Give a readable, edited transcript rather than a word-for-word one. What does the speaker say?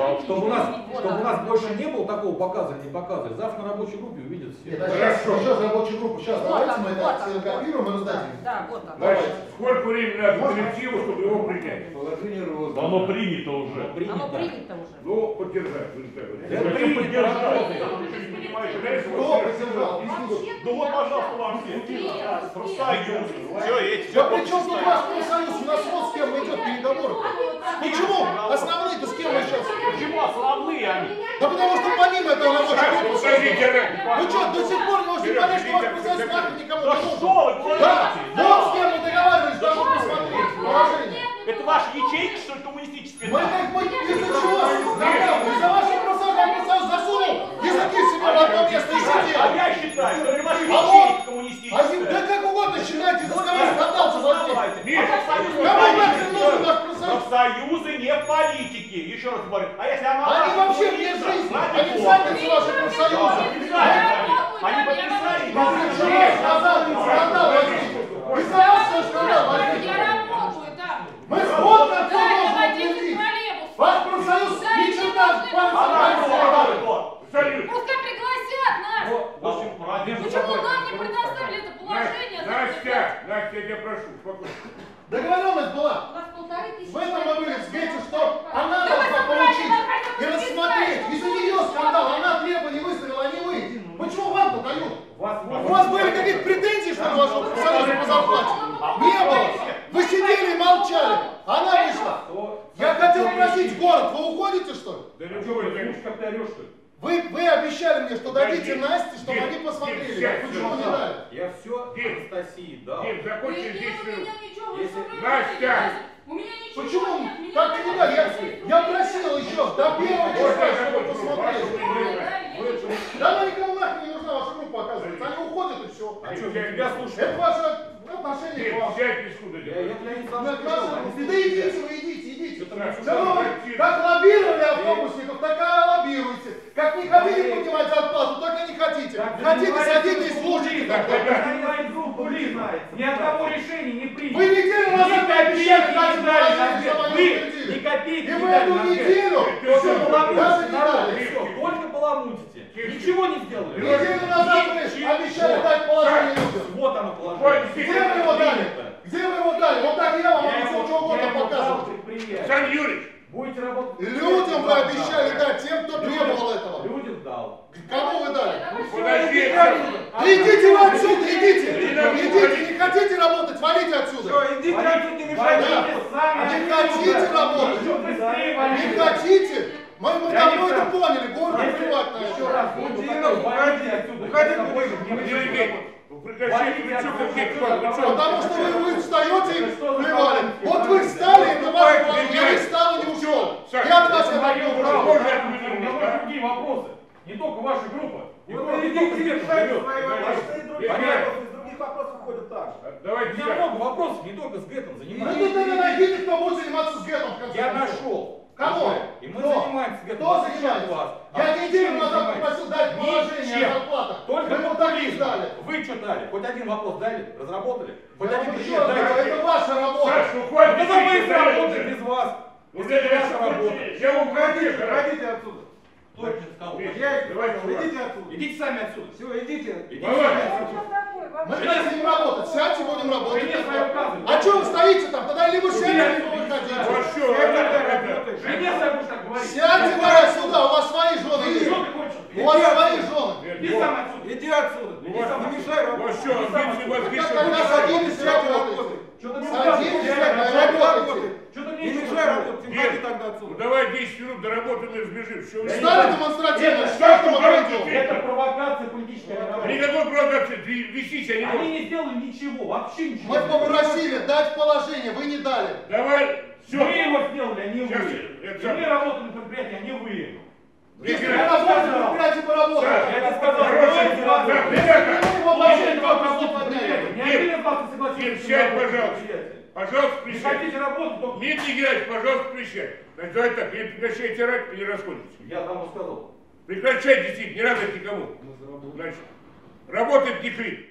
Чтобы у нас больше не было такого показывать, не показывать. Завтра на рабочей группе увидят все. Сейчас рабочую группу. Сейчас давайте мы это копируем и раздадим. Да, вот так. Значит, сколько времени надо коллективу, чтобы его принять? Положение роста. Оно принято уже. Оно принято уже. Ну, поддержать. Зачем поддержать? Кто поддержал? Ну вот, пожалуйста, вам все. Профсоюз. Все, эти. Да при чем тут ваш профсоюз? У нас вот с кем идет переговоры. Почему? Основные-то с кем мы сейчас? Почему основные они? Да потому что помимо этого рабочей группы. Подождите, Вы что, до сих пор не можете понять, что ваш профсоюз нахрен никому Да не что нужен? вы Да, говорите? вот с кем мы договаривались, даже посмотреть положение. Это ваша ячейка, что ли, коммунистическая? Мы из-за чего? Из-за вашего профсоюза засунул языки себе в одно место и сидел. А я считаю, что это ваша А ячейка вот, коммунистическая. да как угодно считайте, за кого скандал возник. Кому Профсоюзы нахрен нужен ваш профсоюз? профсоюзы не политики. Еще раз говорю. А если она... Они вообще вне жизни. Они задницы ваши профсоюзы. Они подписали. Назад скандал возник. Из-за вас что скандал возник? Я работаю, да. Мы сходно кто Да, я должен водитель утвердить. троллейбуса. Ваш профсоюз ни черта Салют. Пускай пригласят нас. Почему нам не предоставили это положение? Настя, я тебя прошу, спокойно. Договоренность была. У нас 1500. В этом мы были в Гете, что она должна получить и рассмотреть. Из-за нее скандал, она требования выставила, а не вы. Почему вам-то дают? У вас были какие-то претензии, что ли, вашего профсоюза по зарплате? Не было. Вы сидели и молчали. Она вышла. Я хотел просить город, вы уходите, что ли? Да ну что вы, как ты орешь, что ли? Вы обещали мне, что дадите Насте, чтобы они посмотрели. Почему не дали? Я все Анастасии дал. Дим, закончи Нет, 10 у минут. меня ничего не Если- Настя! У меня ничего Почему? нет. меня Как ты не дали? Я просил еще до первого числа, чтобы посмотрели. Да она никому нахрен не нужна, ваша группа оказывается. Они уходят и все. А что, тебя слушают? Это ваше отношение к вам. Сядь без куда Я тебя не сам Да идите вы, идите. Это Да вы как лоббировали автобусников, так и лоббируете. Как не хотите поднимать зарплату, так и не хотите. Хотите, садитесь, слушайте. Ни одного решения не принято. Вы неделю назад Ни обещали копейки дать не дали на положение, ответ. чтобы они Вы утвердили. ни копейки И не в дали эту на ответ. неделю Все баламутите, даже не народ, дали. все, только баламутите. Ничего не сделали. Неделю назад вы обещали дать положение людям. Вот оно положение. Где вы его дали? Где вы его дали? Вот так я вам могу все что угодно показывать. Александр Юрьевич, Будете работать. Людям вы обещали дать, тем, кто требовал этого. Людям дал. Кому вы дали? подожди. Да идите вы отсюда, идите! Идите, не хотите работать, валите отсюда! Идите отсюда, не мешайте. Не хотите работать! Не хотите? Мы давно это поняли, город плевать на Еще это. раз, уходите отсюда. Прекращайте, вы что, как дети, вы что? Потому что вы встаете и плевали. Вот вы встали, это ваше положение, я не встал и не ушел. Я от вас это не У ушел. нас другие вопросы. Не только ваша группа. Вот идите решайте свои вопросы. Понятно. Из других вопросов ходят так же. У Давайте меня так. много вопросов, не только с Гетом Ну занимаюсь. тут тогда найдите, кто будет заниматься с Гетом в конце Я концов. нашел. Кого? И мы Кто? занимаемся Гетом. Кто занимается? Я неделю назад попросил дать положение о зарплатах. Только Вы ему так не дали. Вы что дали? Хоть один вопрос дали? Разработали? Хоть Я один вам еще пример раз говорю, дайте. это ваша работа. Саш, ну хватит. Ну тогда мы сработаем без вас. Вот Если это это ваша ваша работа. Я вам хотел. Уходите отсюда. Точно сказал. Давайте, Идите отсюда. Идите сами отсюда. Все, идите. Идите Давай. сами отсюда. Мы хотим работать. Сядьте, будем Вы работать. мне свои указываете. А что вы стоите там? Тогда либо сядьте, либо выходите. Вот что, это. Жене своей будешь так говорить. Сядьте вы сюда, у вас свои жены есть. Что ты хочешь? У вас свои жены. Иди сам отсюда. Иди отсюда. Не мешай работать. Вот что, бедный мозги, Как что тогда садитесь и работайте. Что-то мне Садитесь и указываешь. работайте. Что-то Не мне еще мешай работать. Нет. Уходи тогда Ну отсюда. давай 10 минут доработаем и разбежим. Что вы Стали демонстративно, Это что это мы что говорим? Это провокация политическая. не работа. Никакой провокации, висите, они Они могут. не сделали ничего, вообще ничего. Мы попросили дать положение, вы не дали. Давай, все. Мы его сделали, а не Сейчас, вы. это И сам. мы работаем на предприятии, а не вы. Если вы работаете, предприятие бы работало. Саш, Я тебе сказал, Короче, давайте да, работать. ребята, Его Вообще вообще никто никто работать не на предприятии. Ни подняли. один из вас не согласился. Дим, с сядь, работой на пожалуйста. предприятии. Пожалуйста, Не присядь. хотите работать, то... Дмитрий Геннадьевич, пожалуйста, присядь. Значит, давайте так, не прекращайте орать и не расходитесь. Я там сказал. Прекращайте сидеть, не надо никому. Значит, работает Дикрит.